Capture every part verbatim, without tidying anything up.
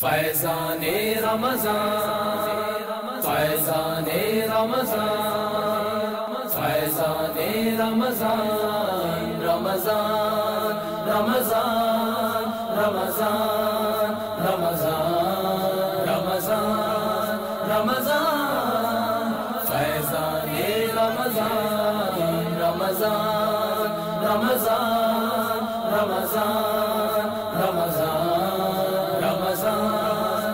فیضان رمضان فیضان رمضان فیضان رمضان رمضان رمضان رمضان رمضان رمضان رمضان فیضان رمضان رمضان رمضان رمضان رمضان رمضان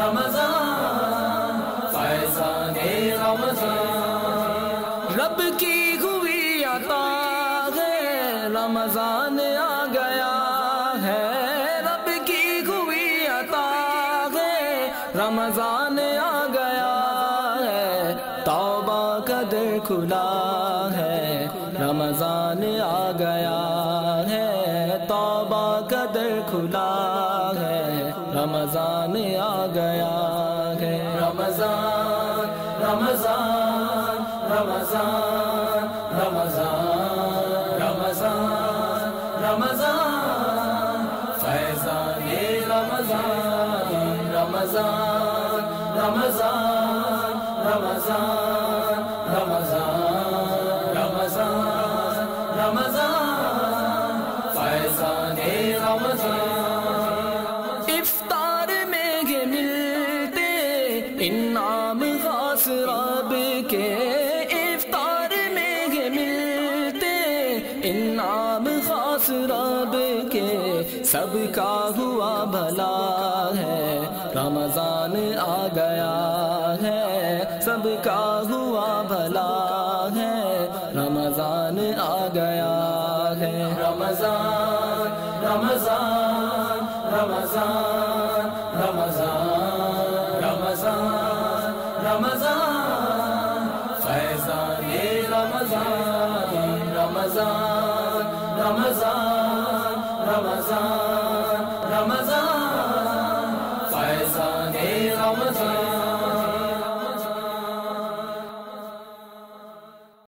رمضان فیضان رمضان رب کی ہوئی عطا ہے رمضان آ گیا ہے رب کی ہوئی عطا ہے رمضان آ گیا ہے توبہ کا در کھلا ہے رمضان آ گیا ہے توبہ کا در کھلا ہے رمضان آ گیا ہے رمضان رمضان رمضان رمضان رمضان رمضان فیضان رمضان رمضان رمضان رمضان رمضان رمضان رمضان فیضان رمضان افطار میں یہ ملتے انعام خاص رب کے افطار میں یہ ملتے انعام خاص رب کے سب کا ہوا بھلا ہے رمضان آ گیا ہے سب کا ہوا بھلا ہے رمضان آ گیا ہے رمضان رمضان رمضان رمضان رمضان رمضان فیضان رمضان رمضان رمضان رمضان رمضان فیضان رمضان